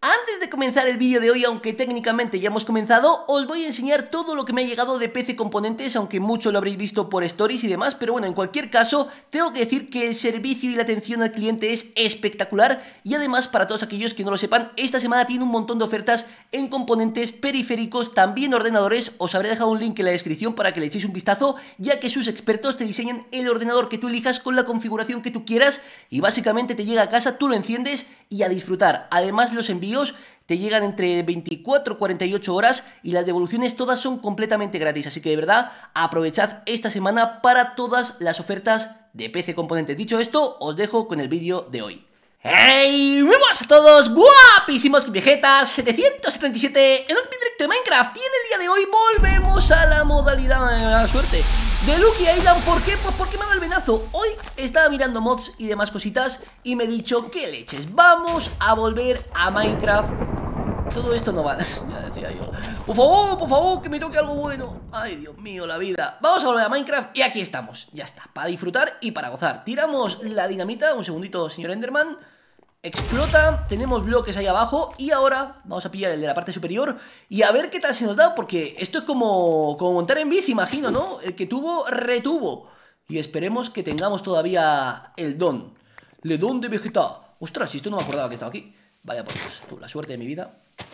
Antes de comenzar el vídeo de hoy, aunque técnicamente ya hemos comenzado, os voy a enseñar todo lo que me ha llegado de PC Componentes, aunque mucho lo habréis visto por stories y demás, pero bueno, en cualquier caso, tengo que decir que el servicio y la atención al cliente es espectacular y además, para todos aquellos que no lo sepan, esta semana tiene un montón de ofertas en componentes, periféricos, también ordenadores. Os habré dejado un link en la descripción para que le echéis un vistazo, ya que sus expertos te diseñan el ordenador que tú elijas con la configuración que tú quieras y básicamente te llega a casa, tú lo enciendes y a disfrutar. Además, los envíos te llegan entre 24 y 48 horas y las devoluciones todas son completamente gratis, así que de verdad aprovechad esta semana para todas las ofertas de PC Componentes. Dicho esto, os dejo con el vídeo de hoy. ¡Hey! ¡Muy buenas a todos! ¡Guapísimos Vegetas 777 en un directo de Minecraft! Y en el día de hoy volvemos a la modalidad de la suerte de Lucky Island. ¿Por qué? Pues porque me ha dado el venazo. Hoy estaba mirando mods y demás cositas y me he dicho, ¿qué leches? Vamos a volver a Minecraft. Todo esto no vale, ya decía yo. Por favor, que me toque algo bueno. Ay, Dios mío, la vida. Vamos a volver a Minecraft y aquí estamos. Ya está, para disfrutar y para gozar. Tiramos la dinamita, un segundito, señor Enderman. Explota, tenemos bloques ahí abajo. Y ahora vamos a pillar el de la parte superior y a ver qué tal se nos da, porque esto es como montar en bici, imagino, ¿no? El que tuvo, retuvo. Y esperemos que tengamos todavía el don. Le don de Vegeta. Ostras, si esto no me acordaba que estaba aquí. Vaya por Dios, tú, la suerte de mi vida.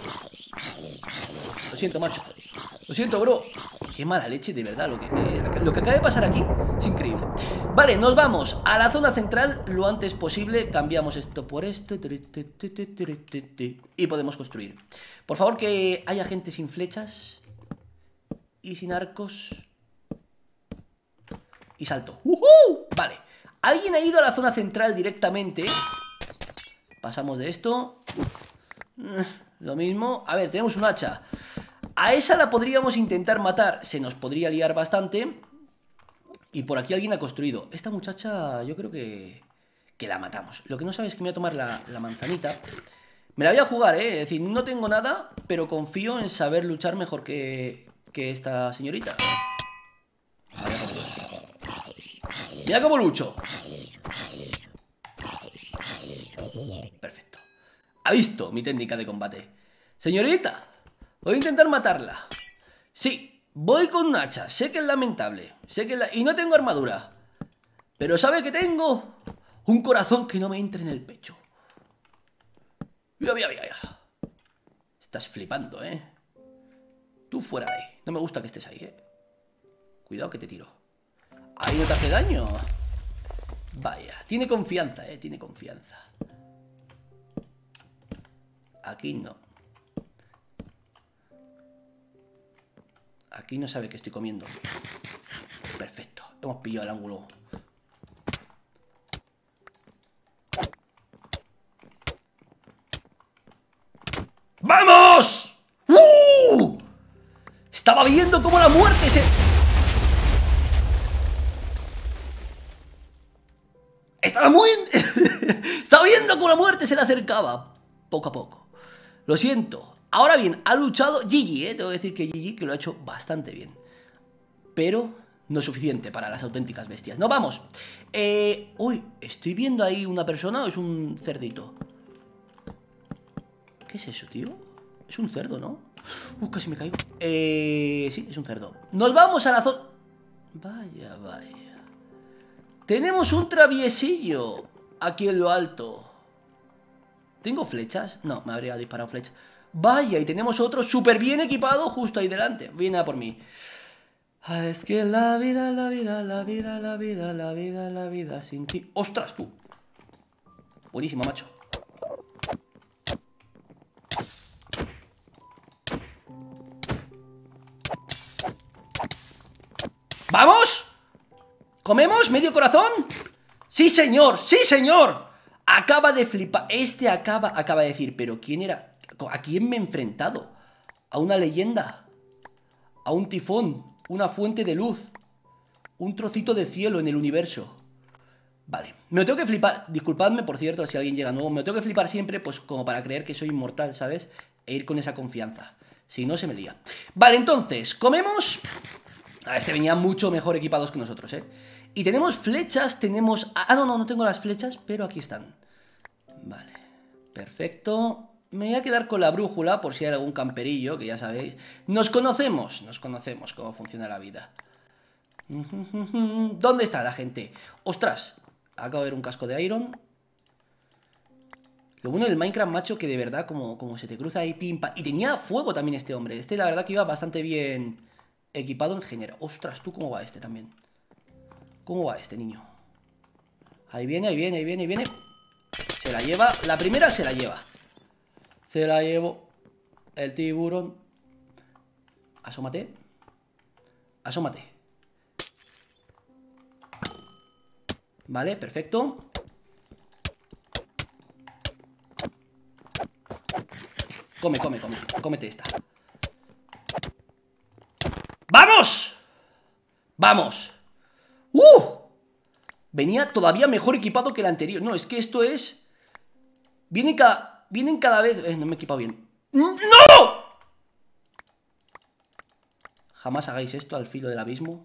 Lo siento, macho. Lo siento, bro. Qué mala leche, de verdad. Lo que acaba de pasar aquí es increíble. Vale, nos vamos a la zona central lo antes posible. Cambiamos esto por esto. Y podemos construir. Por favor, que haya gente sin flechas y sin arcos. Y salto. Vale. Alguien ha ido a la zona central directamente. Pasamos de esto. Lo mismo. A ver, tenemos un hacha. A esa la podríamos intentar matar. Se nos podría liar bastante. Y por aquí alguien ha construido. Esta muchacha yo creo que la matamos. Lo que no sabes es que me voy a tomar la manzanita. Me la voy a jugar, Es decir, no tengo nada, pero confío en saber luchar mejor que esta señorita. A ver, mira cómo lucho. Perfecto. Ha visto mi técnica de combate. Señorita, voy a intentar matarla. Sí, voy con un hacha. Sé que es lamentable. Y no tengo armadura. Pero ¿sabe que tengo? Un corazón que no me entre en el pecho. Mira. Estás flipando, Tú fuera de ahí. No me gusta que estés ahí, Cuidado que te tiro. Ahí no te hace daño. Vaya, tiene confianza, tiene confianza. Aquí no. Aquí no sabe que estoy comiendo. Perfecto, hemos pillado el ángulo. ¡Vamos! Estaba viendo cómo la muerte se... Estaba viendo cómo la muerte se le acercaba. Poco a poco. Lo siento. Ahora bien, ha luchado Gigi, Tengo que decir que Gigi que lo ha hecho bastante bien. Pero no es suficiente para las auténticas bestias. ¡No, vamos! Uy, ¿estoy viendo ahí una persona o es un cerdito? ¿Qué es eso, tío? Es un cerdo, ¿no? Casi me caigo. Sí, es un cerdo. Nos vamos a la zona... Vaya. Tenemos un traviesillo aquí en lo alto. ¿Tengo flechas? No, me habría disparado flechas. Vaya, y tenemos otro súper bien equipado justo ahí delante. Viene a por mí. Es que la vida sin ti. ¡Ostras, tú! Buenísimo, macho. ¡Vamos! ¿Comemos medio corazón? ¡Sí, señor! ¡Sí, señor! Acaba de flipar. Acaba de decir, ¿pero quién era? ¿A quién me he enfrentado? ¿A una leyenda? ¿A un tifón? ¿Una fuente de luz? ¿Un trocito de cielo en el universo? Vale, me lo tengo que flipar. Disculpadme, por cierto, si alguien llega nuevo. Me lo tengo que flipar siempre, pues como para creer que soy inmortal, ¿sabes? E ir con esa confianza. Si no, se me lía. Vale, entonces, comemos... Este venía mucho mejor equipados que nosotros, Y tenemos flechas, tenemos... no tengo las flechas, pero aquí están. Vale, perfecto. Me voy a quedar con la brújula por si hay algún camperillo, que ya sabéis. Nos conocemos cómo funciona la vida. ¿Dónde está la gente? ¡Ostras! Acabo de ver un casco de Iron. Lo bueno del Minecraft, macho, que de verdad como se te cruza ahí, pim, pam. Y tenía fuego también este hombre. Este la verdad que iba bastante bien equipado en general. ¡Ostras! ¿Tú cómo va este también? ¿Cómo va este niño? Ahí viene, ahí viene, ahí viene, ahí viene. Se la lleva, la primera se la lleva. Se la llevo. El tiburón. Asómate. Asómate. Vale, perfecto. Come, come, come. Cómete esta. ¡Vamos! ¡Vamos! Venía todavía mejor equipado que el anterior. No, es que esto es... Vienen cada vez... no me he equipado bien. ¡No! Jamás hagáis esto al filo del abismo.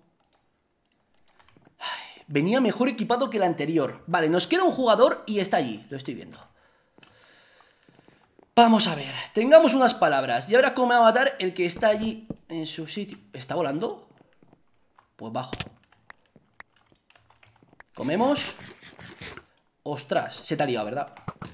Ay, venía mejor equipado que el anterior. Vale, nos queda un jugador y está allí. Lo estoy viendo. Vamos a ver. Tengamos unas palabras. Ya verás cómo me va a matar el que está allí en su sitio. ¿Está volando? Pues bajo. Comemos. Ostras, se te ha liado, ¿verdad?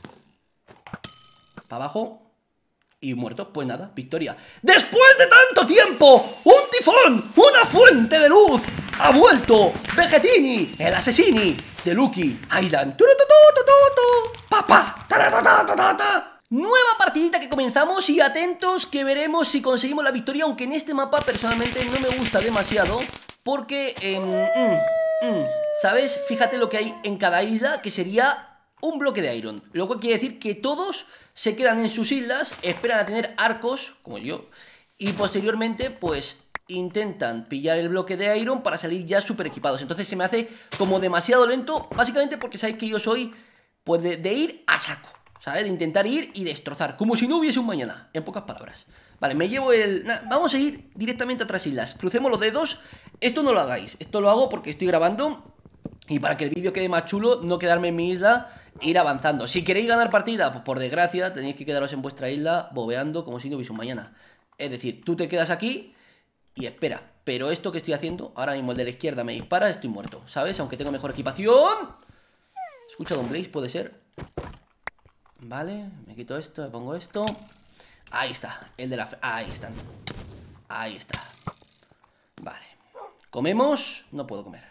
Para abajo. Y muerto, pues nada, victoria. ¡Después de tanto tiempo! ¡Un tifón! ¡Una fuente de luz! ¡Ha vuelto! ¡Vegetini! ¡El asesini! De Lucky Island. ¡Papá! Nueva partidita que comenzamos y atentos que veremos si conseguimos la victoria. Aunque en este mapa personalmente no me gusta demasiado. Porque... ¿sabes? Fíjate lo que hay en cada isla, que sería un bloque de iron. Lo cual quiere decir que todos se quedan en sus islas, esperan a tener arcos, como yo, y posteriormente, pues, intentan pillar el bloque de iron para salir ya súper equipados. Entonces se me hace como demasiado lento, básicamente porque sabéis que yo soy, pues, de ir a saco, ¿sabes? De intentar ir y destrozar, como si no hubiese un mañana, en pocas palabras. Vale, me llevo el... vamos a ir directamente a otras islas. Crucemos los dedos. Esto no lo hagáis. Esto lo hago porque estoy grabando. Y para que el vídeo quede más chulo, no quedarme en mi isla e ir avanzando. Si queréis ganar partida, pues por desgracia, tenéis que quedaros en vuestra isla bobeando como si no hubiese un mañana. Es decir, tú te quedas aquí y espera. Pero esto que estoy haciendo, ahora mismo el de la izquierda me dispara, estoy muerto, ¿sabes? Aunque tengo mejor equipación. Escucha, Don Blaze, puede ser. Vale, me quito esto, me pongo esto. Ahí está, el de la... ahí están. Ahí está. Vale. ¿Comemos? No puedo comer.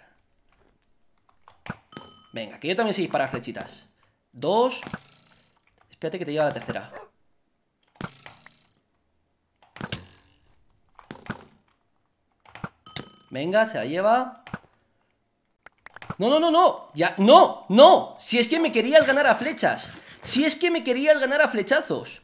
Venga, que yo también sé disparar flechitas. 2. Espérate que te lleva la tercera. Venga, se la lleva. No, no, no, no. Ya, no, no. Si es que me querías ganar a flechas. Si es que me querías ganar a flechazos.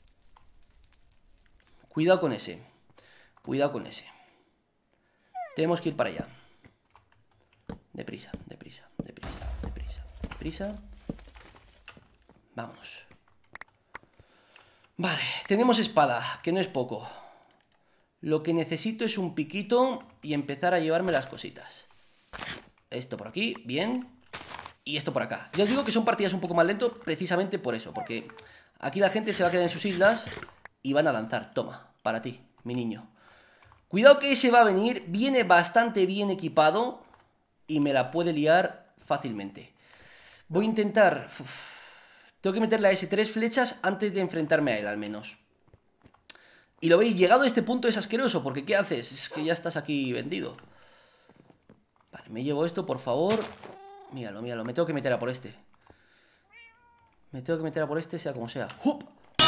Cuidado con ese. Cuidado con ese. Tenemos que ir para allá. Deprisa, deprisa, deprisa, deprisa, deprisa. Vámonos. Vale, tenemos espada, que no es poco. Lo que necesito es un piquito y empezar a llevarme las cositas. Esto por aquí, bien. Y esto por acá. Ya os digo que son partidas un poco más lentas precisamente por eso. Porque aquí la gente se va a quedar en sus islas y van a danzar. Toma, para ti, mi niño. Cuidado que ese va a venir. Viene bastante bien equipado y me la puede liar fácilmente. Voy a intentar... tengo que meterle a ese 3 flechas antes de enfrentarme a él, al menos. Y lo veis, llegado a este punto es asqueroso, porque ¿qué haces? Es que ya estás aquí vendido. Vale, me llevo esto, por favor. Míralo, míralo, me tengo que meter a por este. Me tengo que meter a por este, sea como sea. ¡Hup!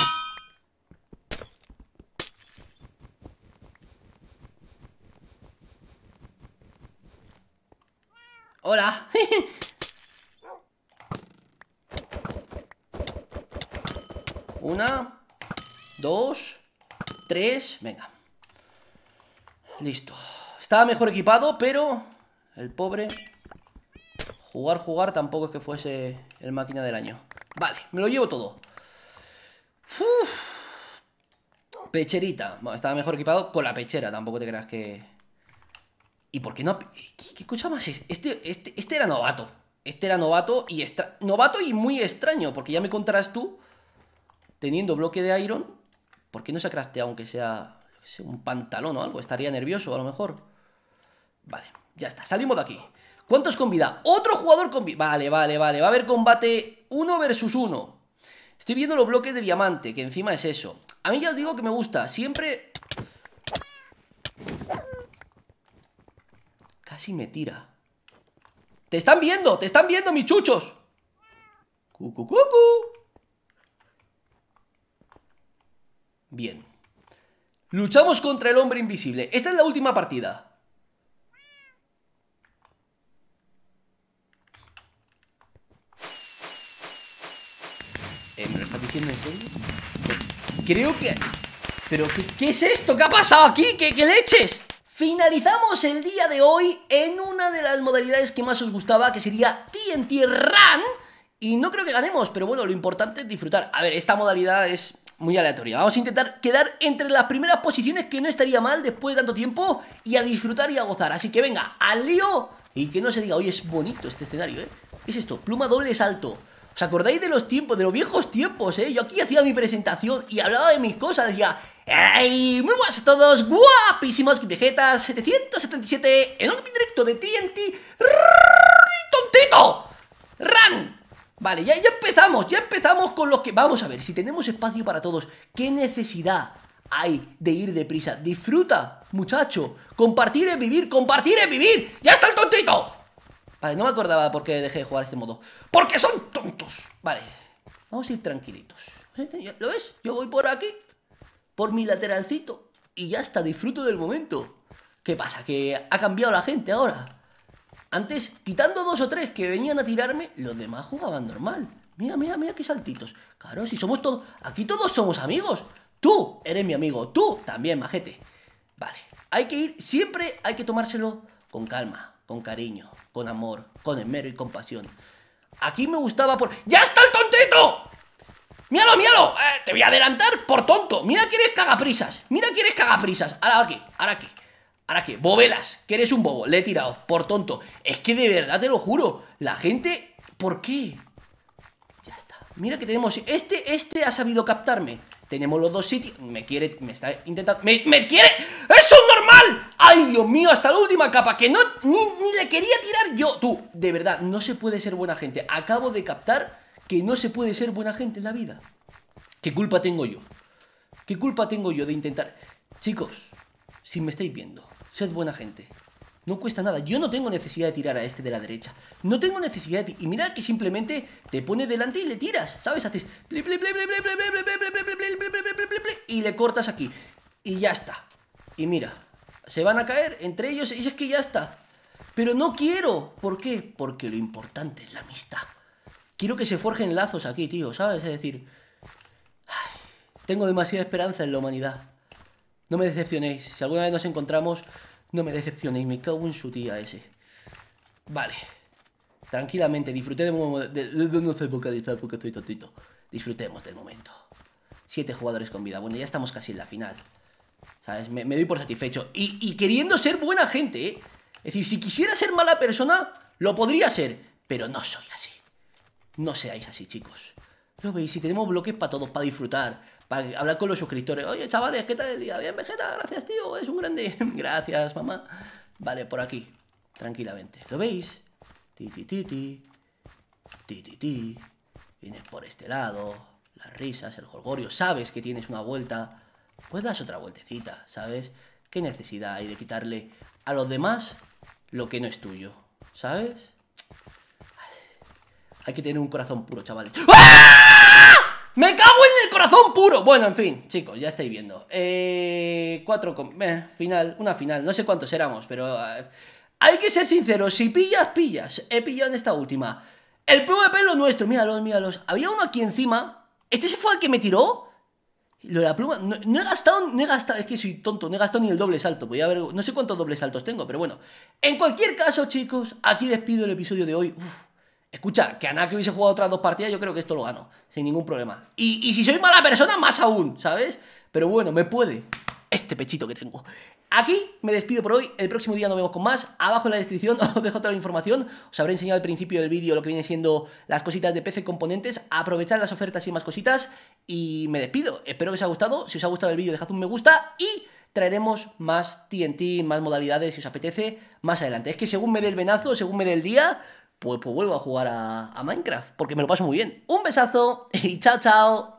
¡Hola! Una, 2, 3, venga. Listo. Estaba mejor equipado, pero el pobre... Jugar tampoco es que fuese el máquina del año. Vale, me lo llevo todo. Pecherita. Bueno, estaba mejor equipado con la pechera, tampoco te creas que... ¿Y por qué no? ¿Qué cosa más es? Este era novato. Este era novato y novato y muy extraño, porque ya me contarás tú teniendo bloque de iron. ¿Por qué no se ha crafteado aunque sea, yo qué sé, un pantalón o algo? Estaría nervioso a lo mejor. Vale, ya está, salimos de aquí. ¿Cuántos con vida? Otro jugador con vida. Vale, vale, vale, va a haber combate 1 versus 1. Estoy viendo los bloques de diamante, que encima es eso. A mí ya os digo que me gusta, siempre... Casi me tira. ¡Te están viendo! ¡Te están viendo, mis chuchos! ¡Cucu, cucu! Bien. Luchamos contra el hombre invisible. Esta es la última partida. ¿Me lo estás diciendo en serio? Creo que... ¿Pero qué es esto? ¿Qué ha pasado aquí? ¿Qué leches? Finalizamos el día de hoy en una de las modalidades que más os gustaba, que sería TNT Run. Y no creo que ganemos, pero bueno, lo importante es disfrutar. A ver, esta modalidad es muy aleatoria. Vamos a intentar quedar entre las primeras posiciones, que no estaría mal después de tanto tiempo, y a disfrutar y a gozar. Así que venga, al lío. Y que no se diga, oye, es bonito este escenario, ¿eh? ¿Qué es esto? Pluma doble salto. ¿Os acordáis de los tiempos, de los viejos tiempos, eh? Yo aquí hacía mi presentación y hablaba de mis cosas, decía... ¡Ey! Muy buenas a todos, guapísimos Vegetas 777 en un directo de TNT ¡Tontito! ¡Run! Vale, ya empezamos con los que... Vamos a ver, si tenemos espacio para todos, ¿qué necesidad hay de ir deprisa? Disfruta, muchacho. Compartir es vivir, compartir es vivir. ¡Ya está el tontito! Vale, no me acordaba por qué dejé de jugar este modo. ¡Porque son tontos! Vale, vamos a ir tranquilitos. ¿Lo ves? Yo voy por aquí, por mi lateralcito, y ya está, disfruto del momento. ¿Qué pasa? Que ha cambiado la gente ahora. Antes, quitando 2 o 3 que venían a tirarme, los demás jugaban normal. Mira, mira, mira qué saltitos. Claro, si somos todos... Aquí todos somos amigos. Tú eres mi amigo, tú también, majete. Vale, hay que ir, siempre hay que tomárselo con calma, con cariño, con amor, con esmero y compasión. Aquí me gustaba por... ¡Ya está el tontito! ¡Míralo, míralo! Te voy a adelantar por tonto. Mira que eres cagaprisas. Mira que eres cagaprisas. Ahora qué, ahora qué. Ahora qué, bobelas, que eres un bobo. Le he tirado, por tonto. Es que de verdad te lo juro. La gente... ¿Por qué? Ya está. Mira que tenemos... Este ha sabido captarme. Tenemos los dos sitios. Me quiere... Me está intentando... ¡Me quiere! ¡Eso es normal! ¡Ay, Dios mío! Hasta la última capa. Que no... Ni le quería tirar yo. Tú, de verdad, no se puede ser buena gente. Acabo de captar que no se puede ser buena gente en la vida. ¿Qué culpa tengo yo? ¿Qué culpa tengo yo de intentar? Chicos, si me estáis viendo, sed buena gente. No cuesta nada. Yo no tengo necesidad de tirar a este de la derecha. No tengo necesidad de... Y mira que simplemente te pones delante y le tiras, ¿sabes? Haces... Y le cortas aquí. Y ya está. Y mira, se van a caer entre ellos y es que ya está. Pero no quiero. ¿Por qué? Porque lo importante es la amistad. Quiero que se forjen lazos aquí, tío, ¿sabes? Es decir... Ay, tengo demasiada esperanza en la humanidad. No me decepcionéis. Si alguna vez nos encontramos... No me decepcionéis, me cago en su tía ese. Vale. Tranquilamente, disfruté no sé vocalizar porque estoy tontito. Disfrutemos del momento. 7 jugadores con vida. Bueno, ya estamos casi en la final. ¿Sabes? Me doy por satisfecho. Y queriendo ser buena gente, ¿eh? Es decir, si quisiera ser mala persona, lo podría ser. Pero no soy así. No seáis así, chicos. ¿Lo veis? Si tenemos bloques para todos, para disfrutar, para hablar con los suscriptores. Oye, chavales, ¿qué tal el día? Bien, Vegeta, gracias, tío, es un grande. Gracias, mamá. Vale, por aquí, tranquilamente. ¿Lo veis? Ti, ti, ti, ti. Ti, ti, ti. Vienes por este lado. Las risas, el jolgorio. Sabes que tienes una vuelta. Pues das otra vueltecita, ¿sabes? ¿Qué necesidad hay de quitarle a los demás lo que no es tuyo? ¿Sabes? Hay que tener un corazón puro, chavales. ¡Ah! ¡Me cago en el corazón puro! Bueno, en fin, chicos, ya estáis viendo. 4 con... final, una final. No sé cuántos éramos, pero... hay que ser sinceros. Si pillas, pillas. He pillado en esta última. El PvP es lo nuestro. Míralos, míralos. Había uno aquí encima. ¿Este se fue al que me tiró? Lo de la pluma... No he gastado... Es que soy tonto. No he gastado ni el doble salto. Voy a ver... No sé cuántos dobles saltos tengo, pero bueno. En cualquier caso, chicos, aquí despido el episodio de hoy. Escucha, que a nada que hubiese jugado otras 2 partidas, yo creo que esto lo gano, sin ningún problema. Y si soy mala persona, más aún, ¿sabes? Pero bueno, me puede este pechito que tengo. aquí me despido por hoy, el próximo día nos vemos con más, abajo en la descripción os dejo toda la información, os habré enseñado al principio del vídeo lo que viene siendo las cositas de PC Componentes, aprovechad las ofertas y más cositas, y me despido, espero que os haya gustado, si os ha gustado el vídeo dejad un me gusta, y traeremos más TNT, más modalidades si os apetece, más adelante. Es que según me dé el venazo, según me dé el día, pues vuelvo a jugar a Minecraft, porque me lo paso muy bien. Un besazo y chao, chao.